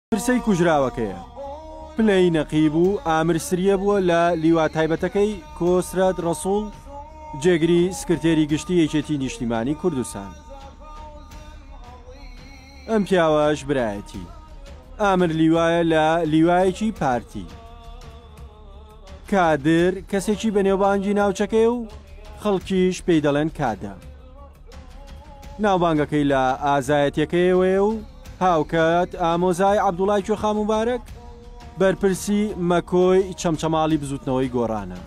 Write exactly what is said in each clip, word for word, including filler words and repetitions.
پرسەی کوژراوەکەیە پلەی نەقیب و ئامرسریە بووە لە لیوا تایبەتەکەی کۆسرەت ڕەسوڵ جێگری سکرتێری گشتی یەکێتی نیشتیمانی کوردستان. ئەم پیاوەش برایەتی ئامر لیوایە لە لیوایەکی پارتی. کادر کەسێکی بەنێوبانگی ناوچەکەی و خەڵکیش پێی دەڵێن کادە. ناوبانگەکەی لە ئازایەتیەکەیەوەیە و هاوکات ئامۆزای عەبدوڵای کوێخا موبارەک بەرپرسی مەکۆی چەمچەماڵی بزوتنەوەی گۆڕانە.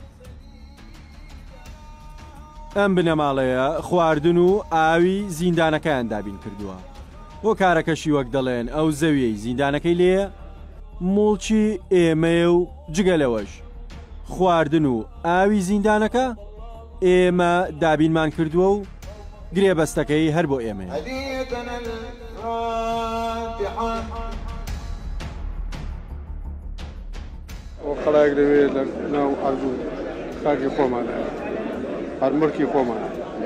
ئەم بنەماڵەیە خواردن و ئاوی زیندانەکەیان دابین کردووە. بۆ کارەکەشی وەک دەڵێن ئەو زەویەی زیندانەکەی لێیە موڵچی ئێمەیە و جگەلەوەش خواردن و ئاوی زیندانەکە ئێمە دابینمان کردووە و گرێبەستەکەی هەر بۆ ئێمەیە. خەڵک دەوێت لە ناو ئەرزوو خاکی خۆمانە هەرمڕکی خۆمانە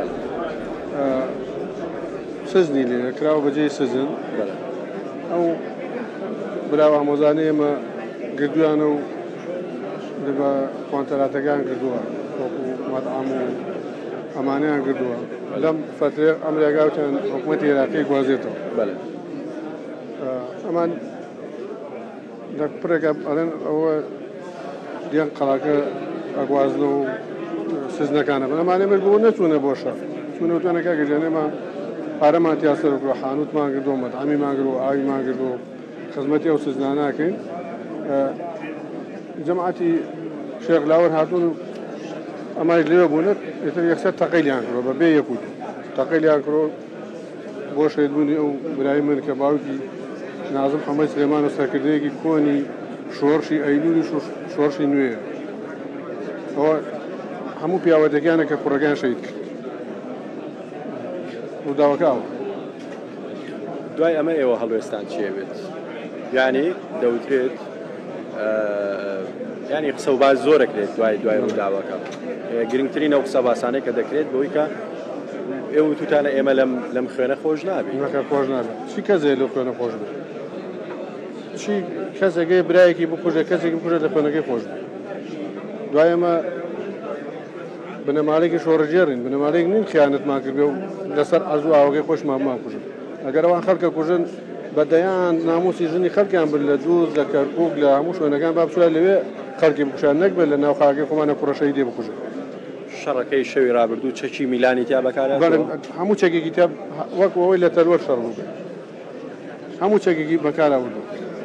سزنی لێ کراوە بەجێی سزن ئەو براوە ئامۆزانەی ئێمە گردویانە و بە کۆنتەراتەکان کردووە وەکو مەطعام و ئەمانەیان کردووە لەم فترێ ئەم ڕێگاوتیان حکوومەتی عێراقی گوازێتەوە. ئەمان لە پرێکە ئەڵێن ئەوە دیان قەڵاکە ئەگوازنە و سزنەکانە بن ئەمانێ مەرگ بۆ نەچوونە بۆ شەڕ چوونە توانەکە گەجانێمان پارەمان تیاسەر کردووە حانوتمان کردووە مەطعامیمان کردووە ئاویمان کردووە خزمەتی ئەو سزناناکەین. جەماعەتی شێخ لاوەر هاتوون و ئەمای لێوە بوونێت ئێتر یەکسەر تەقەیلیان کردووە بە بێ یەکوت تەقەیلیان کردووە بۆ شەیدبوونی ئەو برای من کە باوکی نازم حەمەد سلێمان و سەرکردەیەکی کۆنی شۆڕشی ئەیلولی شۆڕشی نوێیە. ئەوە هەموو پیاوەتەکانە کە کوڕەکان شەید کرد ڕووداوەکەوە. دوای ئەمە ئێوە هەڵوێستان چیە بێت؟ یعنی دەوترێت ینی قسە و باز زۆرەکرێت دوای دوای ڕووداوەکە. گرنگترین ئەو قسە باسانەی کە دەکرێت بۆی کە ئێوە توتانە ئێمە لەم خوێنە خۆش نابێت. نەکە خۆش نابێت. چی کەسێک لەو خوێنە خۆش بێت؟ چی کەسێکی برایەکی بکوژێ کەسێکی بکوژێت لە خوێنەکەی خۆش بێت؟ دوای ئەمە بنەماڵێکی شۆڕەجێڕین بنەماڵێک نین خیانەتمان کردبێ و لەسەر ئەرزوو ئاوەکەی خۆشمان ماکوژن. ئەگەر ئەوان خەڵکە کوژن بەدەیان ناموسی ژنی خەڵکیان بن لە دووز لە کەرکووک لە هەموو شوێنەکان با بچوە لەوێ خەڵکی بکوشان نەکبێت لە ناو خاکەی خۆمانە کوڕەشەی دێ بکوژن. شەڕەکەی شەوی ڕابردوو چەکی میلانی تیا بەکارهاتەوە؟ هەموو چەکێکی تیا وەک ئەوەی لە تەروەر شەڕ بوو هەموو چەکێکی بەکارهاتوو.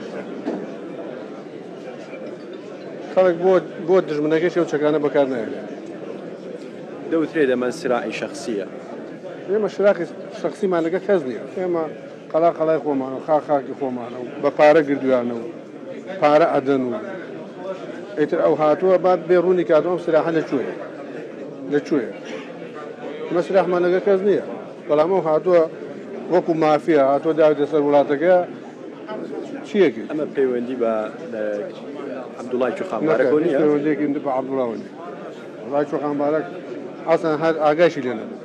خەڵک بۆ دژمنەکەی ئەو چەکانە بەکار نایێت. دەوترێت ئەمە سراعی شەخسیە. ئێمە شراقی شەخسیمان لەگە کەس نییە. ئێمە قەڵا قەڵای خۆمانە و خاک خاکی خۆمانە و بە پارە گردویانە و پارە ئەدەن و ئیتر ئەو هاتووە بعد بێ ڕوونی کاتەوە ئەم سلاحە لەکوێیە لەکوێیە ئەمە سلاحمان لەگە کەس نییە. بەڵام ئەو هاتووە وەکو مافیا هاتووە داوێتە سەر وڵاتەکە چیەکی ئەمە پەیوەندی بە عەبدوڵای کوێخا موبارەک نییە؟ پەیوەندیێکی بە عەبدوڵاو نییە. عەبدوڵای کوێخا موبارەک ئەسڵەن هەر ئاگایشی لێ نەبوو.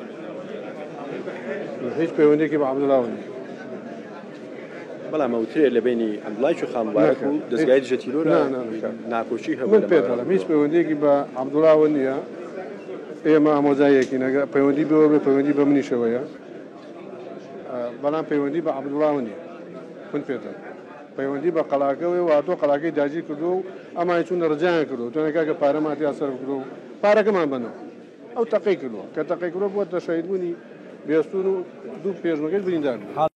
هیچ پەیوەندیێکی بە عەبدوڵاو نییە. بەڵام ئەوترێت لە بینی عەبدوڵای کوێخا موبارەک و دەستگای دژە تیرۆرە ناکۆچی هەبوو. من پێت دەڵێم هیچ پەیوەندیێکی بە عەبدوڵاو نییە. ئێمە ئامۆزایەکی نەگە پەیوەندی بەوە بێ پەیوەندی بە منیشەوەیە. بەڵام پەیوەندی بە عەبدوڵاو نییە. من پێت دەڵێم پەیوەندی بە قەڵاکەوەی و هاتووە قەڵاکەی داگیر کردو و ئەمای چوونە ڕجایان کردو توانێکا کە پارەماتی یاسەر کردو و پارەکەمان بنەوە ئەو تەقەی کردووە کە تەقەی کردووە بووە شەیدبوونی بێستون و دوو پێشمەکەش بریندار بوو.